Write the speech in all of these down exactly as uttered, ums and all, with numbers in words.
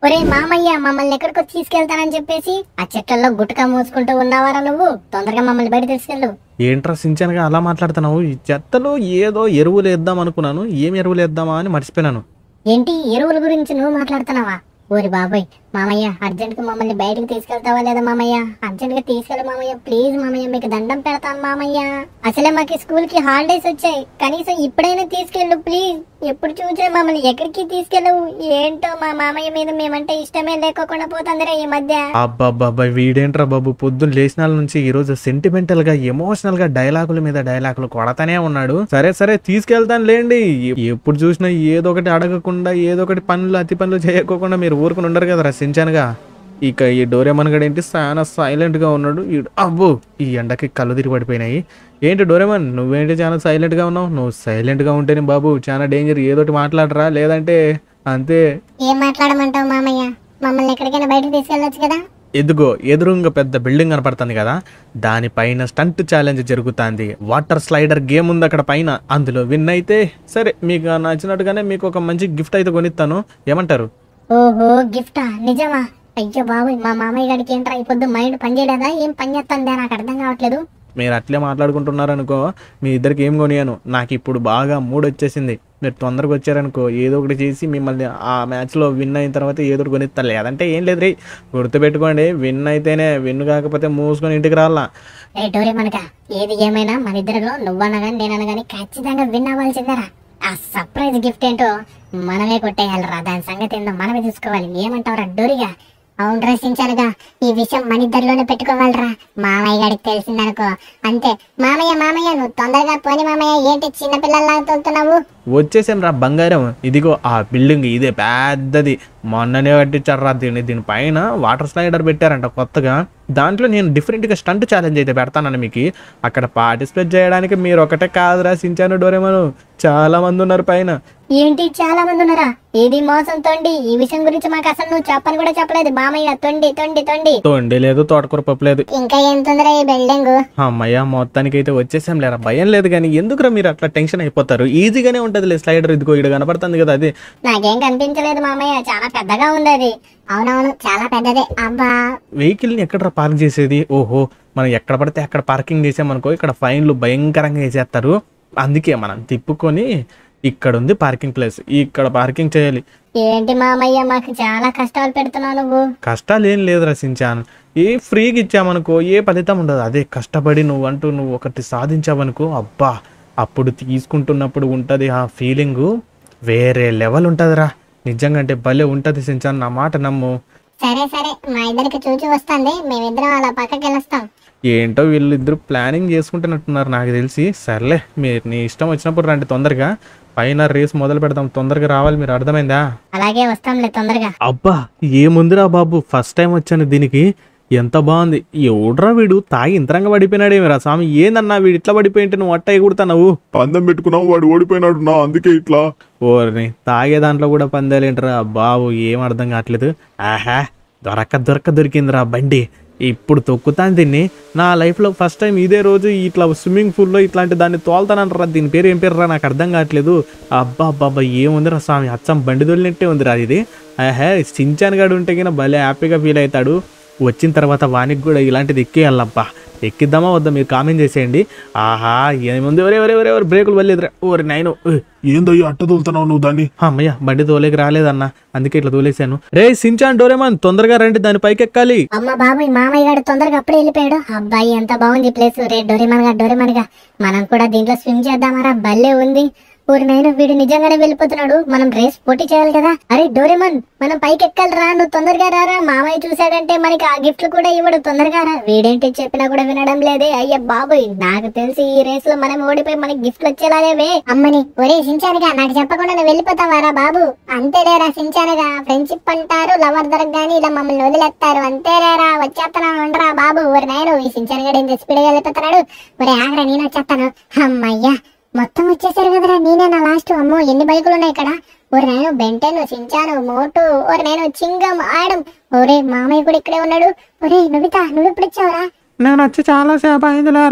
ఒరే మామయ్య, మమ్మల్ని ఎక్కడికో తీసుకెళ్తానని చెప్పేసి ఆ చెట్లలో గుట్టక మూసుకుంటూ ఉన్నావారా నువ్వు? తొందరగా మమ్మల్ని బయట తీసుకెళ్ళు. ఏంట్రా సించానుగా అలా మాట్లాడుతున్నావు? ఈ చెత్తలో ఏదో ఎరువులు వేద్దాం అనుకున్నాను, ఏం ఎరువులు వేద్దామా అని మర్చిపోయాను. ఏంటి ఎరువుల గురించి నువ్వు మాట్లాడుతున్నావా? ఓరి బాబాయ్, మామయ్య అర్జెంట్ గా మమ్మల్ని బయటకు తీసుకెళ్తావా లేదా మామయ్య? అర్జెంట్ గా తీసుకెళ్ళి మామయ్య, ప్లీజ్ మామయ్య, మీకు దండం పెడతాను మామయ్య. అసలే మాకు స్కూల్ కి హాలిడేస్ వచ్చాయి, కనీసం ఇప్పుడైనా తీసుకెళ్ళు ప్లీజ్. ఎప్పుడు చూసే మమ్మల్ని ఎక్కడికి తీసుకెళ్ళవు. ఏంటో మా మామయ్య మీద మేమంటే ఇష్టమే లేకోకుండా పోతుందిరా ఈ మధ్య. అబ్బాబ్బాబ్బా, వీడేంట్రా బాబు పొద్దున్న లేచినాల నుంచి ఈ రోజు సెంటిమెంటల్ గా ఎమోషనల్ గా డైలాగుల మీద డైలాగులు కొడతానే ఉన్నాడు. సరే సరే తీసుకెళ్తాను లేండి. ఎప్పుడు చూసినా ఏదో ఒకటి అడగకుండా ఏదో ఒకటి పనులు అతి పనులు చేయకోకుండా మీరు ఊరుకుని ఉండరు కదరా సించానుగా. ఇక ఈ డోరేమాన్ గడు ఏంటి చాలా సైలెంట్ గా ఉన్నాడు. అబ్బో, ఈ ఎండకి కళ్ళు తిరిగి పడిపోయినాయి. ఏంటి డోరేమాన్, నువ్వేంటి చాలా సైలెంట్ గా ఉన్నావు? నువ్వు సైలెంట్ గా ఉంటేనే బాబు చాలా డేంజర్. ఏదోటి మాట్లాడరా, లేదంటే అంతే. ఏం మాట్లాడమంటావు మామయ్య? మమ్మల్ని ఎక్కడికైనా బయటకు తీసుకెళ్ళొచ్చు కదా. ఎదుగో ఎదురుంగ పెద్ద బిల్డింగ్ కనపడుతుంది కదా, దానిపైన స్టంట్ ఛాలెంజ్ జరుగుతుంది. వాటర్ స్లైడర్ గేమ్ ఉంది అక్కడ పైన. అందులో విన్ అయితే సరే, మీకు నచ్చినట్టుగానే మీకు ఒక మంచి గిఫ్ట్ అయితే కొనిస్తాను. ఏమంటారు? ఓహో, గిఫ్టా? నిజమా? అయ్యో బాబు, మా మామయ్య గారికి ఏంట్రా ఈ పొద్దు మైండ్ పనిచేయలేదా? ఏం పని చేస్తుందా నాకు అర్థం కావట్లేదు. మీరు అట్లే మాట్లాడుకుంటున్నారనుకో, మీ ఇద్దరికి ఏం కొనియాను. నాకు ఇప్పుడు బాగా మూడ్ వచ్చేసింది. మీరు తొందరగా వచ్చారనుకో, ఏదో ఒకటి చేసి మిమ్మల్ని ఆ మ్యాచ్లో విన్ అయిన తర్వాత ఏదో ఒకటి కొనిస్తా. లేదంటే ఏం లేదు రే, గుర్తుపెట్టుకోండి, విన్ అయితేనే, విన్ కాకపోతే మూసుకొని ఇంటికి రావాలా. ఏ డోరేమాన్గా, ఏది ఏమైనా మన ఇద్దరిలో నువ్వన్నా కానీ నేనన్నా కానీ ఖచ్చితంగా విన్ అవ్వాల్సిందేరా. ఆ సర్ప్రైజ్ గిఫ్ట్ ఏంటో మనమే కొట్టేయాలరా. దాని సంగతి ఏందో మనమే చూసుకోవాలి. ఏమంటావురా డోరిగా? అవును రసించానుగా, ఈ విషయం మన ఇద్దరిలోనే పెట్టుకోవాలరా. మామయ్య గారికి తెలిసిందనుకో అంతే. మామయ్య మామయ్య నువ్వు తొందరగా పోని మామయ్య, ఏంటి చిన్నపిల్లల్లా తోలుతున్నావు? వచ్చేసాను రా బంగారం. ఇదిగో ఆ బిల్డింగ్, ఇదే పెద్దది. మొన్ననే కట్టించారు రా దీన్ని. దీనిపైన వాటర్ స్లైడర్ పెట్టారంట కొత్తగా. దాంట్లో నేను డిఫరెంట్గా స్టంట్ ఛాలెంజ్ అయితే పెడతానని మీకు. అక్కడ పార్టిసిపేట్ చేయడానికి మీరు ఒకటే కాదురా సించాను డోరేమాను, చాలా మంది ఉన్నారు పైన. ఏంటి చాలా మంది ఉన్నారా? ఇది మోసం తొండి. ఈ విషయం గురించి మాకు అసలు నువ్వు చెప్పని కూడా చెప్పలేదు మామయ్య. తొండి తొండి తొండి తొండి లేదు, తోటకూర పప్పు లేదు. ఇంకా ఏం తొందర ఈ బిల్డింగ్? అమ్మయ్య, మొత్తానికి అయితే వచ్చేసాం లేరా. భయం లేదు. కానీ ఎందుకురా మీరు అట్లా టెన్షన్ అయిపోతారు? ఈజీగానే ఉంటది స్లైడర్. ఇదిగో ఇక్కడ కనపడుతుంది కదా, అది. నాకేం కనిపించలేదు మామయ్య, చాలా పెద్దగా ఉంది అది. అవునవును, చాలా పెద్దదే. అబ్బా, వెహికల్ ని ఎక్కడ పార్క్ చేసేది? ఓహో, మనం ఎక్కడ పడితే అక్కడ పార్కింగ్ చేసామనుకో, ఇక్కడ ఫైన్లు భయంకరంగా వేసేస్తారు. అందుకే మనం తిప్పుకొని ఇక్కడ ఉంది పార్కింగ్ ప్లేస్, ఇక్కడ పార్కింగ్ చేయాలి. ఏంటి మామయ్య, మాకు చాలా కష్టాలు పెడుతున్నావు నువ్వు. కష్టాలు ఏం లేదు రసించాను. ఏ ఫ్రీగా ఇచ్చామనుకో ఏ ఫలితం ఉండదు. అదే కష్టపడి నువ్వు అంటూ నువ్వు ఒకటి సాధించావనుకో, అబ్బా, అప్పుడు తీసుకుంటున్నప్పుడు ఉంటుంది ఆ ఫీలింగు వేరే లెవెల్ ఉంటుందిరా. నిజంగా అంటే భలే ఉంటుంది సించాన్, నా మాట నమ్ము. సరే సరే, మా ఇద్దరికి చూచి వస్తుంది, మేమిద్దరం అలా పక్కకి వెళ్ళొస్తాం. ఏంటో వీళ్ళిద్దరు ప్లానింగ్ చేసుకుంటున్నట్టున్నారు నాకు తెలిసి. సర్లే, మీరు నీ ఇష్టం వచ్చినప్పుడు రండి తొందరగా. పైన రేస్ మొదలు పెడదాం, తొందరగా రావాలి మీరు, అర్థమైందా? అలాగే వస్తాంలే తొందరగా. అబ్బా, ఏముందిరా బాబు, ఫస్ట్ టైం వచ్చాను దీనికి. ఎంత బాగుంది. ఎవడ్రా వీడు, తాగి ఇంతరంగా పడిపోయినాడేమిరా స్వామి. ఏందన్నా వీడు ఇట్లా పడిపోయింటే నువ్వు అట్ట ఎగుడుతున్నావు? పందెం పెట్టుకున్నావు, వాడు ఓడిపోయినాడు నా, అందుకే ఇట్లా. ఓర్ని, తాగే దాంట్లో కూడా పందేలేంటరా బాబు, ఏం అర్థం కావట్లేదు. ఆహా, దొరక్క దొరక్క దొరికిందిరా బండి. ఇప్పుడు తొక్కుతాను దీన్ని. నా లైఫ్లో ఫస్ట్ టైం ఇదే రోజు ఇట్లా స్విమ్మింగ్ పూల్లో ఇట్లాంటి దాన్ని తోలుతానంటారా. దీని పేరు ఏం పేరు రా, నాకు అర్థం కావట్లేదు. అబ్బా అబ్బాబ్బా, ఏముందిరా స్వామి, అచ్చం బండి తోలినట్టే ఉందిరా ఇది. ఆహా, సించాన్ గాడు ఉంటే కినా భలే హ్యాపీగా ఫీల్ అవుతాడు. వచ్చిన తర్వాత వానికి కూడా ఇలాంటిది ఎక్కేయాలబ్బా. ఎక్కిద్దామా వద్దా మీరు కామెంట్ చేసేయండి. ఆహా, ఏముంది, ఎవరే ఎవరే ఎవరే ఎవరు బ్రేకులు వల్లేదురా. ఓరి నైను, ఏందయ్యా అట్ట తోలుతున్నావు నువ్వు దాన్ని? అమ్మయ్య, బండి తోలేకి రాలేదన్నా, అందుకే ఇట్లా తోలేసాను. రే సించాన్ డోరేమాన్, తొందరగా రండి, దాని పైకి ఎక్కాలి. అమ్మ బాబాయ్, మామయ్య గారు తొందరగా అప్పుడే వెళ్ళిపోయాడు. అబ్బాయి ఎంత బాగుంది ప్లేస్. రే డోరేమాన్ గా డోరేమాన్ గా, మనం కూడా దీంట్లో స్విమ్ చేద్దామరా, భలే ఉంది. ఊరి నేను వీడు నిజంగానే వెళ్ళిపోతున్నాడు. మనం రేస్ పోటీ చేయాలి కదా. అరే డోరేమాన్, మనం పైకి ఎక్కాలి రా, నువ్వు తొందరగా రారా. మామయ్య చూసాడంటే మనకి ఆ గిఫ్ట్లు కూడా ఇవ్వడు. తొందరగా రా. వీడేంటి చెప్పినా కూడా వినడం లేదే. అయ్య బాబోయ్, నాకు తెలిసి ఈ రేస్ లో మనం ఓడిపోయి మనకి గిఫ్ట్లు వచ్చేలాగేవే. అమ్మని, ఒరే సించానుగా, నాకు చెప్పకుండా నువ్వు వెళ్ళిపోతావారా బాబు? అంతేలేరా సించానుగా, ఫ్రెండ్షిప్ అంటారు, లవర్ దొరకగాని ఇలా మమ్మల్ని వదిలేస్తారు. అంతేలేరా, వచ్చేస్తాను ఉండరా బాబు. ఊరి నేను ఈ సించానుగా ఇంత స్పీడ్ గా వెళ్ళిపోతున్నాడు. ఒరే ఆగరా, నేను వచ్చేస్తాను. అమ్మయ్యా, మొత్తం వచ్చేసారు కదరా, నేనే నా లాస్ట్. అమ్మో, ఎన్ని బైకులు ఉన్నాయి ఇక్కడ. ఒరే నేను బెంటెన్, సించాను, మోటు, ఒరే నేను చింగం, ఆడం. ఒరే మామయ్య కూడా ఇక్కడే ఉన్నాడు. ఒరే నవిత, నువ్వు ఎప్పుడు వచ్చావురా? నేను వచ్చి చాలా సేపు అయిందిలేరా.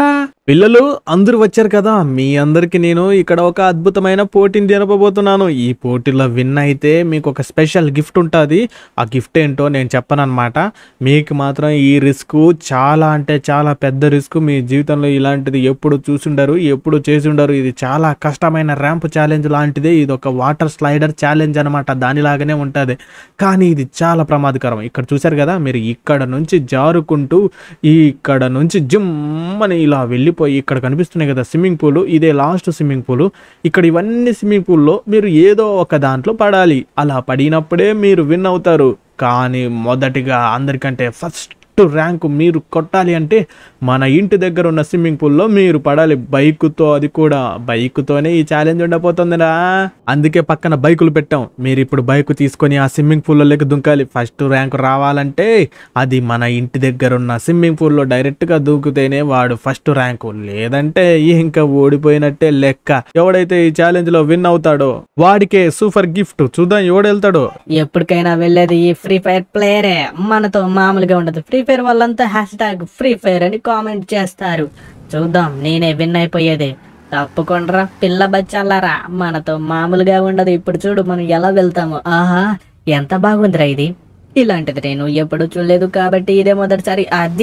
పిల్లలు అందరూ వచ్చారు కదా, మీ అందరికి నేను ఇక్కడ ఒక అద్భుతమైన పోటీని జరపబోతున్నాను. ఈ పోటీలో విన్ అయితే మీకు ఒక స్పెషల్ గిఫ్ట్ ఉంటుంది. ఆ గిఫ్ట్ ఏంటో నేను చెప్పనన్నమాట. మీకు మాత్రం ఈ రిస్క్ చాలా అంటే చాలా పెద్ద రిస్క్. మీ జీవితంలో ఇలాంటిది ఎప్పుడు చూసుండరు, ఎప్పుడు చేసుండరు. ఇది చాలా కష్టమైన ర్యాంప్ ఛాలెంజ్ లాంటిదే. ఇది ఒక వాటర్ స్లైడర్ ఛాలెంజ్ అనమాట. దానిలాగానే ఉంటుంది, కానీ ఇది చాలా ప్రమాదకరం. ఇక్కడ చూశారు కదా మీరు, ఇక్కడ నుంచి జారుకుంటూ ఇక్కడ నుంచి జిమ్ అని ఇలా వెళ్ళిపోయి ఇక్కడ కనిపిస్తున్నాయి కదా స్విమ్మింగ్ పూల్, ఇదే లాస్ట్ స్విమ్మింగ్ పూల్. ఇక్కడ ఇవన్నీ స్విమ్మింగ్ పూల్లో మీరు ఏదో ఒక దాంట్లో పడాలి. అలా పడినప్పుడే మీరు విన్ అవుతారు. కానీ మొదటిగా అందరికంటే ఫస్ట్ ర్యాంకు మీరు కొట్టాలి అంటే మన ఇంటి దగ్గర ఉన్న స్విమ్మింగ్ పూల్లో మీరు పడాలి, బైకుతో. అది కూడా బైకుతోనే ఈ ఛాలెంజ్ ఉండబోతుందిరా. అందుకే పక్కన బైకులు పెట్టాం. మీరు ఇప్పుడు బైక్ తీసుకొని ఆ స్విమ్మింగ్ పూల్లోకి దుంకాలి. ఫస్ట్ ర్యాంక్ రావాలంటే అది మన ఇంటి దగ్గర ఉన్న స్విమ్మింగ్ పూల్లో డైరెక్ట్గా దూకితేనే వాడు ఫస్ట్ ర్యాంకు, లేదంటే ఇంకా ఓడిపోయినట్టే లెక్క. ఎవడైతే ఈ ఛాలెంజ్ లో విన్ అవుతాడో వాడికే సూపర్ గిఫ్ట్. చూద్దాం ఎవడు వెళ్తాడో. ఎప్పటికైనా వెళ్ళేది ఈ ఫ్రీ ఫైర్ ప్లేయరే, మనతో మామూలుగా ఉండదు. ఫ్రీ ఫైర్ వాళ్ళంతా హ్యాష్ ట్యాగ్ ఫ్రీ ఫైర్ అని కామెంట్ చేస్తారు. చూద్దాం నేనే విన్ అయిపోయేది. తప్పకుండా పిల్ల బచ్చాలారా, మనతో మామూలుగా ఉండదు. ఇప్పుడు చూడు మనం ఎలా వెళ్తాము. ఆహా ఎంత బాగుందిరా ఇది. ఇలాంటిది నేను ఎప్పుడు చూడలేదు కాబట్టి ఇదే మొదటిసారి. అది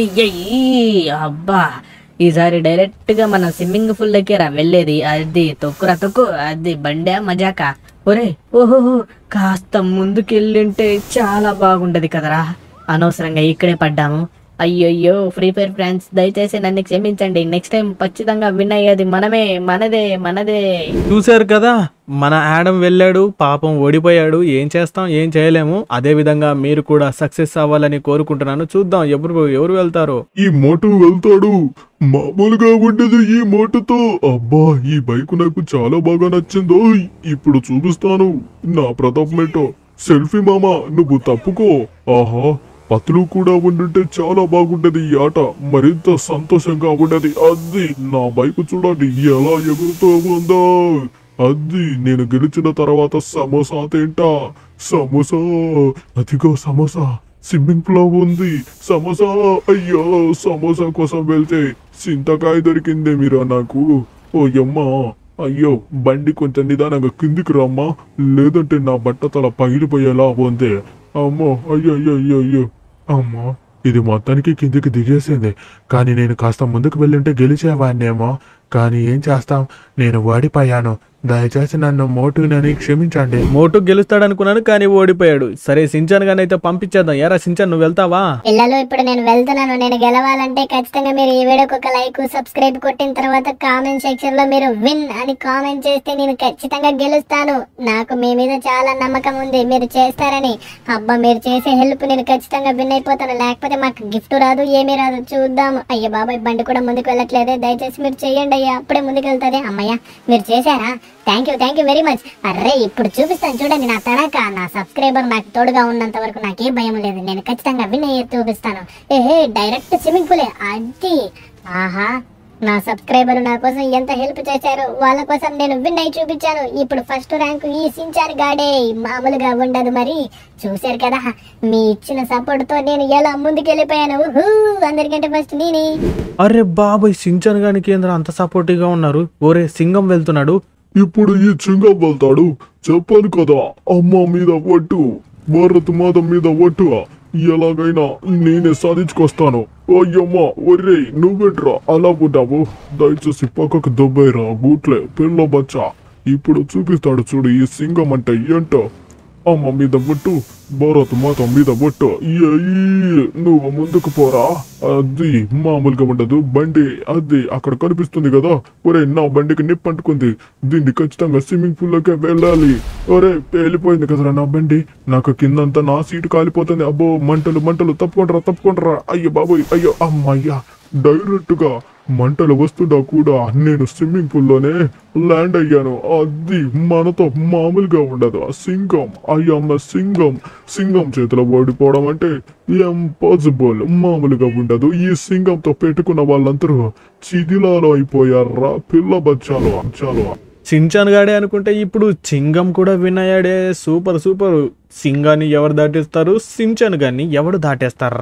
ఎయ్ అబ్బా, ఈసారి డైరెక్ట్ గా మనం స్విమ్మింగ్ పూల్ దగ్గర వెళ్ళేది. అది తొక్కురా తొక్కు, అది బండే మజాక. ఒరే ఓహో, కాస్త ముందుకెళ్ళింటే చాలా బాగుండదు కదరా. అనవసరంగా ఇక్కడే పడ్డాము. అయ్యయ్యో ఫ్రీ ఫైర్ ఫ్రెండ్స్, దయచేసి నన్ను క్షమించండి. నెక్స్ట్ టైం ఖచ్చితంగా విన్ అయ్యేది మనమే, మనదే మనదే. చూశారు కదా మన యాడమ్ వెళ్ళాడు, పాపం ఓడిపోయాడు. ఏం చేస్తాం, ఏం చేయలేము. అదే విధంగా మీరు కూడా సక్సెస్ అవ్వాలని కోరుకుంటున్నాను. చూద్దాం ఎవరు ఎవరు వెళ్తారో. ఈ మోటు వెళ్తాడు, మామూలుగా ఉండదు ఈ మోటుతో. అబ్బా ఈ బైక్ నాకు చాలా బాగా నచ్చిందో. ఇప్పుడు చూపిస్తాను నా ప్రతాపమేటో. సెల్ఫీ మామా నువ్వు తప్పుకో. ఆహా పతులు కూడా ఉండుంటే చాలా బాగుంటది ఈ ఆట, మరింత సంతోషంగా ఉండదు. అది నా బైక్ చూడండి ఎలా ఎగురుతూ ఉందో. అది నేను గెలిచిన తర్వాత సమోసా తింటా. సమోసా, అదిగో సమోసా స్విమ్మింగ్ పూల్ ఉంది. సమోసా, అయ్యో సమోసా కోసం వెళ్తే చింతకాయ దొరికిందే మీరు నాకు. ఓ యమ్మా, అయ్యో బండి కొంచెం నిదానంగా కిందికి రమ్మా, లేదంటే నా బట్ట తల పగిలిపోయేలా ఉంది. అమ్మో అయ్యో అయ్యో అయ్యో అయ్యో అమ్మో, ఇది మొత్తానికి కిందికి దిగేసింది. కానీ నేను కాస్త ముందుకు వెళ్ళుంటే గెలిచేవాడినేమో. కానీ ఏం చేస్తాం, నేను ఓడిపోయాను. దయచేసి నన్ను మోటునని క్షమించండి. మోటు గెలుస్తాడు అనుకున్నాను కానీ ఓడిపోయాడు. సరే సించాన్ గాని అయితే పంపించేద్దాం. ఎరా సించాన్ నువ్వు వెళ్తావా? పిల్లలు ఇప్పుడు నేను వెళ్తున్నాను. నేను గెలవాలంటే ఖచ్చితంగా మీరు ఈ వీడియోకి ఒక లైక్ సబ్స్క్రైబ్ కొట్టిన తర్వాత కామెంట్ సెక్షన్ లో మీరు విన్ అని కామెంట్ చేస్తే నేను ఖచ్చితంగా గెలుస్తాను. నాకు మీ మీద చాలా నమ్మకం ఉంది, మీరు చేస్తారని. అబ్బా మీరు చేసే హెల్ప్ నేను ఖచ్చితంగా విన్ అయిపోతాను, లేకపోతే మాకు గిఫ్ట్ రాదు, ఏమీ రాదు. చూద్దాం. అయ్యో బాబాయ్ బండి కూడా ముందుకు వెళ్ళట్లేదే. దయచేసి మీరు చేయండి అయ్యా, అప్పుడే ముందుకు వెళ్తుంది. అమ్మయ్య మీరు చేశారా? Thank you thank you very much. అర్రే ఇప్పుడు చూపిస్తాను చూడండి నా తడక. నా సబ్స్క్రైబర్ నాకు తోడుగా ఉన్నంత వరకు నాకేం భయం లేదు. నేను ఖచ్చితంగా విన్ అయ్యే చూపిస్తాను. ఏహే డైరెక్ట్ స్విమ్మింగ్ పూలే. అది ఆహా, నా సబ్స్క్రైబర్ నా కోసం ఎంత హెల్ప్ చేశారు. వాళ్ళ కోసం నేను విన్ అయి చూపించాను. ఇప్పుడు ఫస్ట్ ర్యాంక్ ఈ సించార్ గాడే, మామూలుగా ఉండదు. మరి చూశారు కదా మీ ఇచ్చిన సపోర్ట్ తో నేను ఎలా ముందుకు వెళ్ళిపోయాను. అందరికంటే ఫస్ట్ నేనే. అరే బాబాయ్ సించాన్ గాని కేంద్ర అంత సపోర్టివ్ గా ఉన్నారు. ఓరే సింగం వెళ్తున్నాడు. ఇప్పుడు ఈ చింగం వెళ్తాడు. చెప్పాను కదా అమ్మ మీద ఒట్టు, భారత్ మాత మీద ఒట్టు. ఎలాగైనా నేనే సాధించుకొస్తాను. అయ్యమ్మా ఒర్రే నువ్వేట్రా అలా ఉంటావు, దయచేసి పక్కకు దొబ్బైరా బూట్లే పిల్ల బచ్చా. ఇప్పుడు చూపిస్తాడు చూడు ఈ సింగం అంటే ఏంటో. అమ్మ మీద ఒట్టు, భారత్ మాత మీద ఒట్టు. నువ్వు ముందుకు పోరా. అది మామూలుగా ఉండదు బండి. అది అక్కడ కనిపిస్తుంది కదా. ఒరే నా బండికి నిప్పు అంటుకుంది, దీన్ని ఖచ్చితంగా స్విమ్మింగ్ పూల్ లోకే వెళ్ళాలి. ఒరే పేలిపోయింది కదరా నా బండి, నాకు కిందంతా నా సీటు కాలిపోతుంది. అబ్బో మంటలు మంటలు, తప్పుకుంటారా తప్పుకుంటారా. అయ్యో బాబోయ్ అయ్యో అమ్మయ్యా, డైరెక్ట్ గా మంటలు వస్తుందా కూడా నేను స్విమ్మింగ్ పూల్ లోనే ల్యాండ్ అయ్యాను. అది మనతో మామూలుగా ఉండదు. ఆ సింగం, అయ్యమ్మ సింగం. సింగం చేతిలో ఓడిపోవడం అంటే ఇంపాసిబుల్, మామూలుగా ఉండదు. ఈ సింగంతో పెట్టుకున్న వాళ్ళందరూ చిదిలాలో అయిపోయారా పిల్ల బచ్చాలు. చాలు సించాన్ గాడే అనుకుంటే ఇప్పుడు సింగం కూడా విన్ అయ్యాడే. Super super. సింగాన్ని ఎవరు దాటేస్తారు, సించాన్ గాన్ని ఎవడు దాటేస్తారా?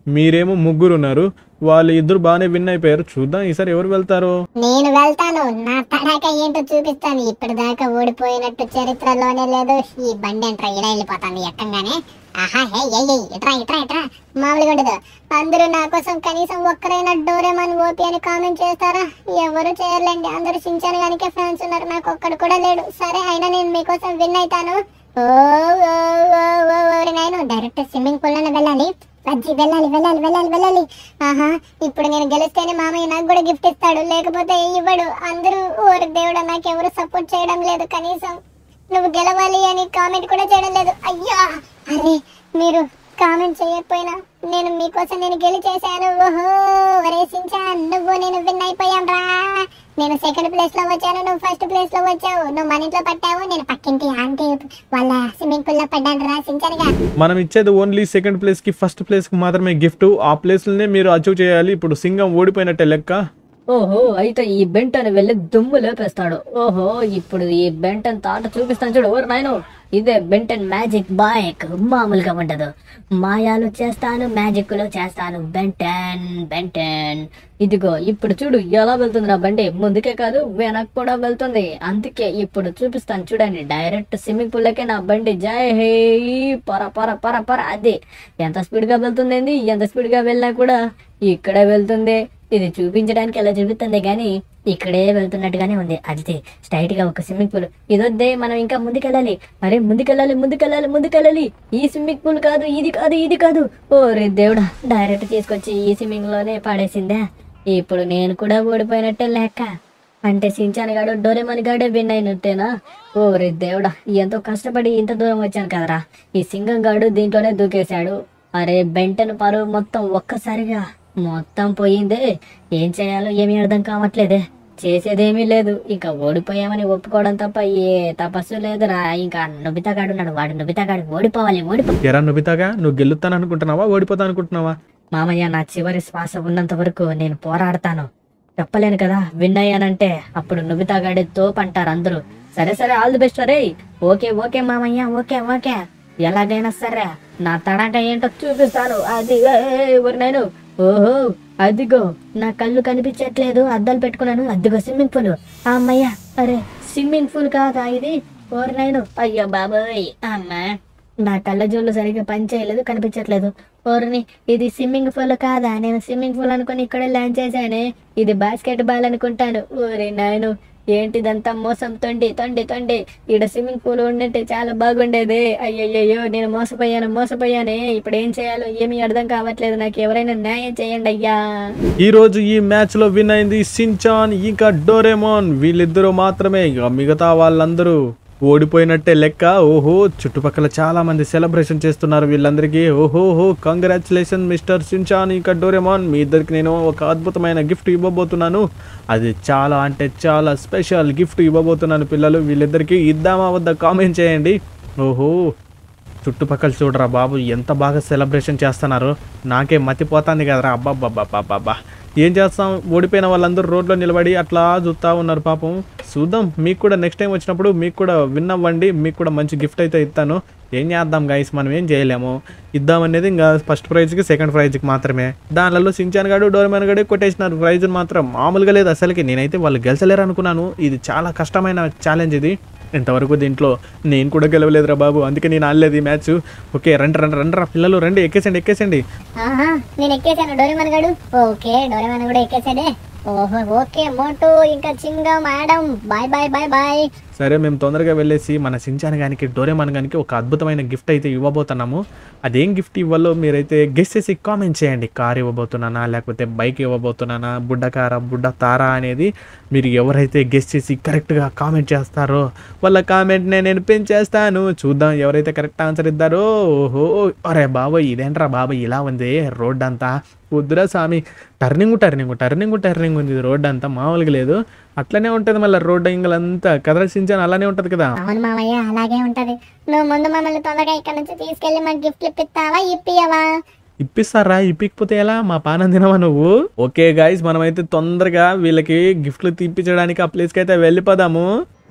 మీరేమో ముగ్గురు ఉన్నారు, వాళ్ళు ఇద్దరు బాగానే విన్ అయిపోయారు. చూద్దాం ఈసారి ఎవరు వెళ్తారో. నేను వెళ్తాను, నా తడాక ఏంటో చూపిస్తాను. ఇప్పటిదాకా ఓడిపోయినట్టు చరిత్రలోనే లేదు. ఈ బండి ఎంట్రా ఇలా వెళ్ళిపోతాను ఎక్కంగానే. ఆహా హే ఏ ఇట్రా ఇట్రా ఇట్రా మామూలుగా ఉండదు. అందరూ నా కోసం కనీసం ఒక్కరైనా డోరేమాన్ ఓపి అని కామెంట్ చేస్తారా? ఎవరు చేయర్లేండి, అందరూ సించాను గానికే ఫ్యాన్స్ ఉన్నారు, నాకు ఒక్కడు కూడా లేడు. సరే అయినా నేను మీకోసం విన్ అవుతాను. ఓ ఓ ఓ ఓ నేను డైరెక్ట్ స్విమ్మింగ్ పూల్ లోనే వెళ్ళాలి. అజ్జి వెళ్ళాలి వెళ్ళాలి వెళ్ళాలి వెళ్ళాలి. ఆహా ఇప్పుడు నేను గెలిస్తేనే మామయ్య నాకు కూడా గిఫ్ట్ ఇస్తాడు, లేకపోతే ఇవ్వడు. అందరూ ఓరి దేవుడా నాకెవరు సపోర్ట్ చేయడం లేదు, కనీసం నువ్వు గెలవాలి అని కామెంట్ కూడా చేయడం లేదు. అయ్యా అరే మీరు కామెంట్ చేయకపోయినా నేను మీకోసం నేను గెలిచేశాను. ఓహో వరేసించాను, నువ్వు నేను విన్ అయిపోయాం రా. నేను సెకండ్ ప్లేస్ లో వచ్చాను, నువ్వు ఫస్ట్ ప్లేస్ లో వచ్చావు. నువ్వు మన ఇంట్లో పట్టావు, నేను పక్కింటి ఆంటీ వాళ్ళ స్విమ్మింగ్ పూల్ లో పడ్డాను రా సించానుగా. మనం ఇచ్చేది ఓన్లీ సెకండ్ ప్లేస్ కి ఫస్ట్ ప్లేస్ కి మాత్రమే గిఫ్ట్. ఆ ప్లేస్లనే మీరు అచీవ్ చేయాలి. ఇప్పుడు సింగం ఓడిపోయినట్టే లెక్క. ఓహో అయితే ఈ బెంటన్ వెళ్ళి దుమ్ము లేపేస్తాడు. ఓహో ఇప్పుడు ఈ బెంటన్ తాట చూపిస్తాను చూడు. ఓరు నాయను ఇదే బెంటన్ మ్యాజిక్ బైక్, మామూలుగా ఉండదు. మాయాలు చేస్తాను, మ్యాజిక్లు చేస్తాను. బెంటన్ బెంటన్ ఇదిగో ఇప్పుడు చూడు ఎలా వెళ్తుంది నా బండి. ముందుకే కాదు వెనక్కి కూడా వెళ్తుంది. అందుకే ఇప్పుడు చూపిస్తాను చూడండి. డైరెక్ట్ స్విమ్మింగ్ పూల్ లకే నా బండి. జై హే పర పర పర పర. అది ఎంత స్పీడ్ గా వెళ్తుంది, ఎంత స్పీడ్ గా వెళ్ళినా కూడా ఇక్కడే వెళ్తుంది. ఇది చూపించడానికి ఎలా చూపిస్తుంది కానీ ఇక్కడే వెళ్తున్నట్టుగానే ఉంది. అది స్ట్రైట్ గా ఒక స్విమ్మింగ్ పూల్. ఇదొద్దే మనం ఇంకా ముందుకెళ్ళాలి. అరే ముందుకెళ్ళాలి ముందుకెళ్ళాలి ముందుకెళ్ళాలి. ఈ స్విమ్మింగ్ పూల్ కాదు, ఇది కాదు ఇది కాదు. ఓ రే దేవుడా, డైరెక్ట్ తీసుకొచ్చి ఈ స్విమ్మింగ్ లోనే పాడేసిందా. ఇప్పుడు నేను కూడా ఓడిపోయినట్టే లెక్క. అంటే సించాన్ గాడు డోరేమాన్ గాడే విన్ అయినట్టేనా? ఓ రే దేవుడా, ఎంతో కష్టపడి ఇంత దూరం వచ్చాను కదరా. ఈ సింగం గాడు దీంట్లోనే దూకేశాడు. అరే బెంటన్ పరువు మొత్తం ఒక్కసారిగా మొత్తం పోయిందే. ఏం చేయాలో ఏమీ అర్థం కావట్లేదే. చేసేదేమీ లేదు. ఇంకా ఓడిపోయామని ఒప్పుకోవడం తప్ప ఏ తపస్సు లేదురా. ఇంకా నొబితా గాడు ఉన్నాడు, వాడు నొబితా గాడు ఓడిపోవాలి ఓడిపో. ఎరా నుబితాగా, నువ్వు గెలుస్తాను అనుకుంటున్నావా ఓడిపోతా అనుకుంటున్నావా? మామయ్య నా చివరి శ్వాస ఉన్నంత వరకు నేను పోరాడతాను. చెప్పలేను కదా విన్ అయ్యానంటే అప్పుడు నొబితా గాడే తోపు అంటారు అందరూ. సరే సరే ఆల్ ది బెస్ట్. అరే ఓకే ఓకే మామయ్య ఓకే ఓకే. ఎలాగైనా సరే నా తడాక ఏంటో చూపిస్తాను. అది నేను ఓహో అదిగో నా కళ్ళు కనిపించట్లేదు, అద్దాలు పెట్టుకున్నాను. అదిగో స్విమ్మింగ్ పూల్. అమ్మయ్య అరే స్విమ్మింగ్ పూల్ కాదా ఇది? ఓరు నేను అయ్యో బాబోయ్ అమ్మా నా కళ్ళ జోళ్ళు సరిగ్గా పని చేయలేదు, కనిపించట్లేదు. ఓర్ని ఇది స్విమ్మింగ్ పూల్ కాదా? నేను స్విమ్మింగ్ పూల్ అనుకుని ఇక్కడే ల్యాండ్ చేశానే. ఇది బాస్కెట్ బాల్ అనుకుంటాను. ఓరే నాయను ఏంటిదంతా మోసం. తొండి తొండి తొండి. ఈడ స్విమ్మింగ్ పూల్ ఉండింటే చాలా బాగుండేది. అయ్యయ్యో నేను మోసపోయాను మోసపోయానే. ఇప్పుడు ఏం చేయాలో ఏమీ అర్థం కావట్లేదు. నాకు ఎవరైనా న్యాయం చేయండి అయ్యా. ఈ రోజు ఈ మ్యాచ్ లో విన్ అయింది సించాన్ ఇంకా డోరేమాన్. వీళ్ళిద్దరూ మాత్రమే. ఇక మిగతా వాళ్ళందరూ ఓడిపోయినట్టే లెక్క. ఓహో చుట్టుపక్కల చాలా మంది సెలబ్రేషన్ చేస్తున్నారు వీళ్ళందరికీ. ఓహోహో కంగ్రాచులేషన్ మిస్టర్ సించాన్ ఇంకా డోరేమాన్. మీ ఇద్దరికి నేను ఒక అద్భుతమైన గిఫ్ట్ ఇవ్వబోతున్నాను. అది చాలా అంటే చాలా స్పెషల్ గిఫ్ట్ ఇవ్వబోతున్నాను పిల్లలు. వీళ్ళిద్దరికి ఇద్దామా వద్ద కామెంట్ చేయండి. ఓహో చుట్టుపక్కల చూడరా బాబు ఎంత బాగా సెలబ్రేషన్ చేస్తున్నారు. నాకే మతిపోతుంది కదరా. అబ్బాబ్బాబ్బాబ్బా ఏం చేస్తాం, ఓడిపోయిన వాళ్ళందరూ రోడ్లో నిలబడి అట్లా చూస్తూ ఉన్నారు పాపం. చూద్దాం మీకు కూడా నెక్స్ట్ టైం వచ్చినప్పుడు మీకు కూడా విన్ అవ్వండి. మీకు కూడా మంచి గిఫ్ట్ అయితే ఇస్తాను. ఏం చేద్దాం గైస్, మనం ఏం చేయలేము. ఇద్దామనేది ఇంకా ఫస్ట్ ప్రైజ్కి సెకండ్ ప్రైజ్కి మాత్రమే. దానిలో సించాన్ గాడు డోరేమాన్ గాడే కొట్టేసినారు. ప్రైజ్ మాత్రం మామూలుగా లేదు అసలుకి. నేనైతే వాళ్ళు గెలిచలేరు అనుకున్నాను. ఇది చాలా కష్టమైన ఛాలెంజ్ ఇది. ఇంతవరకు దీంట్లో నేను కూడా గెలవలేదురా బాబు, అందుకే నేను ఆడలేదు ఈ మ్యాచ్. ఓకే రండి రండి రండి రా పిల్లలు రండి, ఎక్కేసండి ఎక్కేసండి. ఆహా నేను ఎక్కేసాను డోరేమాన్ గాడు. ఓకే డోరేమాన్ కూడా ఎక్కేసాడే. ఓహో ఓకే మోటు ఇంకా Chingam madam bye bye bye bye. సరే మేము తొందరగా వెళ్ళేసి మన సించాన్ గానికి డోరేమాన్ గానికి ఒక అద్భుతమైన గిఫ్ట్ అయితే ఇవ్వబోతున్నాము. అదేం గిఫ్ట్ ఇవ్వాలో మీరైతే గెస్ చేసి కామెంట్ చేయండి. కార్ ఇవ్వబోతున్నానా లేకపోతే బైక్ ఇవ్వబోతున్నానా, బుడ్డ కారా బుడ్డ తారా అనేది మీరు ఎవరైతే గెస్ చేసి కరెక్ట్గా కామెంట్ చేస్తారో వాళ్ళ కామెంట్నే నేను పిన్ చేస్తాను. చూద్దాం ఎవరైతే కరెక్ట్ ఆన్సర్ ఇద్దారో. ఓహో అరే బాబాయ్ ఇదేంట్రా బాబాయ్ ఇలా ఉంది రోడ్ అంతా. వద్దురా స్వామి, టర్నింగ్ టర్నింగ్ టర్నింగ్ టర్నింగ్ ఉంది రోడ్ అంతా, మామూలుగా లేదు. అట్లనే ఉంటుంది మళ్ళీ రోడ్ ఇంగలంతా కదరా సించాన్, అలానే ఉంటది కదా. అవును మామయ్య అలాగే ఉంటది. నువ్వు ముందు మమ్మల్ని తొందరగా ఇక్కడ నుంచి తీసుకెళ్లి మాకు గిఫ్ట్లు ఇప్పిస్తావా ఇప్పియవా? ఇప్పిస్తారా? ఇప్పికపోతే ఎలా, మా పానం తినవా నువ్వు? ఓకే గైస్ మనమైతే తొందరగా వీళ్ళకి గిఫ్ట్లు తీపించడానికి ఆ ప్లేస్కి అయితే వెళ్ళిపోదాము.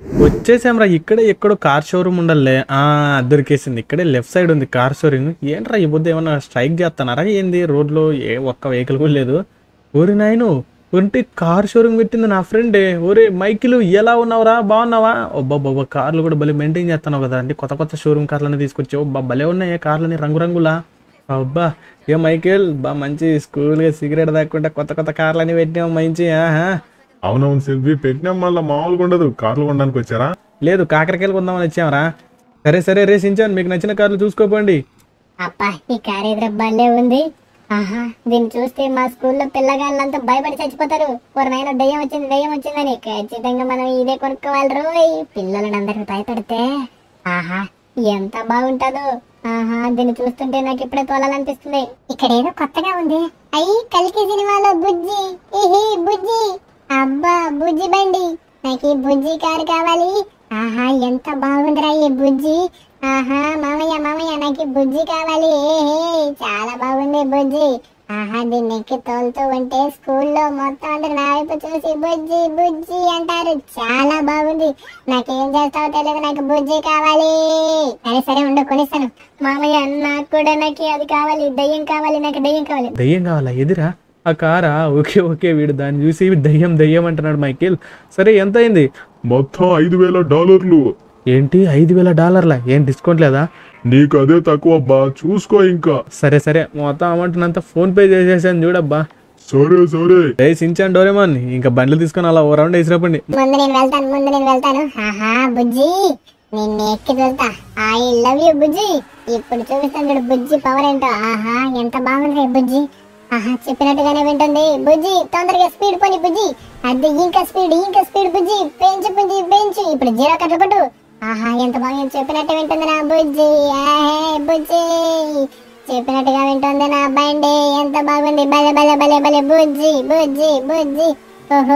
వచ్చేసాంరా. ఇక్కడే ఎక్కడో కార్ షోరూమ్ ఉండాలే. ఆ దొరికేసింది. ఇక్కడే లెఫ్ట్ సైడ్ ఉంది కార్ షోరూమ్. ఏంట్రా ఈ బుద్ధి ఏమన్నా స్ట్రైక్ చేస్తున్నారా ఏంది? రోడ్లో ఏ ఒక్క వెహికల్ కూడా లేదు. ఓరి నాయను ఒంటి కార్ షోరూమ్ పెట్టింది నా ఫ్రెండే. ఒరే మైకిలు ఎలా ఉన్నావురా? బాగున్నావా? ఒబ్బా కార్లు కూడా భలే మెయింటైన్ చేస్తున్నావు కదా అండి. కొత్త కొత్త షోరూమ్ కార్లని తీసుకొచ్చావు. బా భలే ఉన్నాయి కార్లని రంగురంగులా. అబ్బా ఏ మైకేల్ బా మంచి స్కూల్గా సిగరెట్ దాక్కుంటా కొత్త కొత్త కార్లని పెట్టినావు మంచి. ఆహా అవునవును సెల్వి, పెట్టినాం మళ్ళీ మామూలుగా ఉండదు. కార్లు కొనడానికి వచ్చారా? లేదు కాకరకాయలు కొందామని వచ్చామరా. సరే సరే రేసించాను, మీకు నచ్చిన కార్లు చూసుకోపోండి. అప్పా ఈ కార్ ఎదురు భలే ఉంది. ఆహా దీన్ని చూస్తే మా స్కూల్లో పిల్లగాళ్ళంతా భయపడి చచ్చిపోతారు. నాయన దయ్యం వచ్చింది దయ్యం వచ్చిందని. ఖచ్చితంగా మనం ఇదే కొనుక్కోవాలి రోయ్. పిల్లలను అందరికి భయపెడితే ఆహా ఎంత బాగుంటుందో. ఆహా దీన్ని చూస్తుంటే నాకు ఇప్పుడే తోలాలనిపిస్తుంది. ఇక్కడ ఏదో కొత్తగా ఉంది. అయ్యి కలికి సినిమాలో బుజ్జి. ఏహే బుజ్జి. అబ్బా బుజ్జి బండి. నాకు ఈ బుజ్జి కారు కావాలి. ఆహా ఎంత బాగుందిరా ఈ బుజ్జి. ఆహా మామయ్య మామయ్య నాకు ఈ బుజ్జి కావాలి. ఏహే చాలా బాగుంది బుజ్జి. ఆహా దీన్ని ఎక్కి తోలుతూ ఉంటే స్కూల్లో మొత్తం అందరు నా వైపు చూసి బుజ్జి బుజ్జి అంటారు. చాలా బాగుంది. నాకేం చేస్తావో తెలియదు, నాకు బుజ్జి కావాలి. సరే సరే ఉండు కొనిస్తాను. మామయ్య నాకు కూడా నాకు అది కావాలి. దయ్యం కావాలి, నాకు దయ్యం కావాలి. దయ్యం కావాలా? ఎదురా ఆ కారా? ఓకే ఓకే వీడు దాన్ని చూసి దయ్యం దయ్యం అంటున్నాడు మైకేల్. సరే ఎంత అయింది? మొత్తం ఐదు వేల డాలర్లు. ఏంటి ఐదు వేల డాలర్లా? ఏం డిస్కౌంట్ లేదా? నీకు అదే తక్కువ అబ్బా, చూసుకో ఇంకా. సరే సరే మొత్తం అమౌంట్ అంతా ఫోన్ పే చేసేసాను చూడబ్బా. సరే సరే ఏ సించాన్ డోరేమాన్ ఇంకా బండ్లు తీసుకొని అలా ఓ రౌండ్ వేసిరప్పండి. ముందు నేను వెళ్తాను ముందు నేను వెళ్తాను. ఆహా బుజ్జి నిన్ను ఎక్కి చూస్తా. ఐ లవ్ యూ బుజ్జి. ఇప్పుడు చూపిస్తాను చూడు బుజ్జి పవర్ ఏంటో. ఆహా ఎంత బాగుంది బుజ్జి. ఆహా చెప్పినట్టుగానే వింటుంది. బుజ్జి తొందరగా స్పీడ్ పోని బుజ్జి. అది ఇంకా స్పీడ్ ఇంకా స్పీడ్ బుజ్జి. పెంచు బుజ్జి పెంచు. ఇప్పుడు జీరో కట్ల కొట్టు. ఆహా ఎంత బాగా చెప్పినట్టు వింటుంది నా బుజ్జి. ఆహే బుజ్జి చెప్పినట్టుగా వింటుంది నా బండి. ఎంత బాగుంది. భలే భలే భలే భలే బుజ్జి బుజ్జి బుజ్జి. ఓహో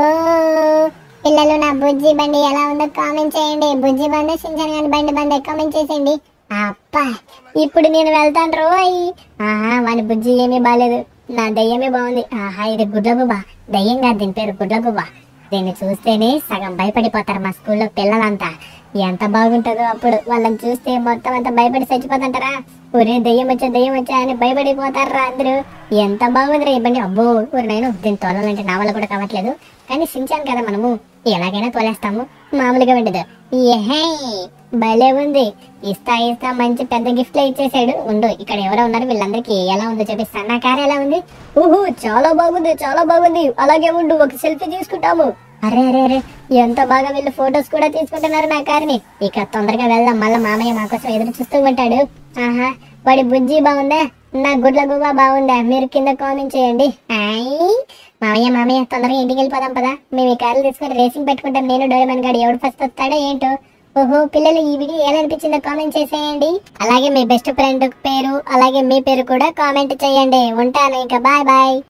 పిల్లలు నా బుజ్జి బండి ఎలా ఉందో కామెంట్ చేయండి. బుజ్జి బండి సించన్ గాని బండి బండి కామెంట్ చేసేయండి. అప్పా ఇప్పుడు నేను వెళ్తాను రోయ్. ఆహా వాని బుజ్జి ఏమీ బాలేదు, నా దయ్యమే బాగుంది. ఆహా ఇది గుడ్లగుబ్బ. దయ్యం కాదు దీని పేరు గుడ్లగుబ్బ. దీన్ని చూస్తేనే సగం భయపడిపోతారు మా స్కూల్లో పిల్లలంతా. ఎంత బాగుంటుందో అప్పుడు వాళ్ళని చూస్తే మొత్తం అంతా భయపడి చచ్చిపోతుంటారా. ఒరే దయ్యం వచ్చా దయ్యం వచ్చా అని భయపడిపోతారా అందరూ. ఎంత బాగుందిరా ఈ బండి. అబ్బో ఊరు నేను దీన్ని తోలాలంటే నా వల్ల కూడా కావట్లేదు. కానీ సించాను కదా మనము ఎలాగైనా తోలేస్తాము, మామూలుగా ఉండదు. ఏహే భలే ఉంది. ఇస్తా ఇస్తా మంచి పెద్ద గిఫ్ట్ ఇచ్చేసాడు. ఉండు ఇక్కడ ఎవరో ఉన్నారు, వీళ్ళందరికీ ఎలా ఉందో చూపిస్తాను. నా కారు ఎలా ఉంది? ఊహు చాలా బాగుంది చాలా బాగుంది. అలాగే ఉండు ఒక సెల్ఫీ తీసుకుంటాము. అరే అరే అరే ఎంత బాగా వీళ్ళు ఫొటోస్ కూడా తీసుకుంటున్నారు నా కారుని. ఇక తొందరగా వెళ్దాం, మళ్ళీ మామయ్య మా కోసం ఎదురు చూస్తూ ఉంటాడు. ఆహా వాడి బుజ్జి బాగుందా, నా గుడ్ల గువ్వ బాగుందా? మీరు కింద కామెంట్ చేయండి. ఆయ్ మామయ్య మామయ్య తొందరగా ఇంటికి వెళ్ళిపోదాం పదా. మేము ఈ కార్లు తీసుకొని రేసింగ్ పెట్టుకుంటాం. నేను డోరేమాన్ గాడు ఎవడు ఫస్ట్ వస్తాడో ఏంటో. ఓహో పిల్లలు ఈ వీడియో ఎలా అనిపించిందో కామెంట్ చేసేయండి. అలాగే మీ బెస్ట్ ఫ్రెండ్ పేరు అలాగే మీ పేరు కూడా కామెంట్ చేయండి. ఉంటాను ఇంకా బాయ్ బాయ్.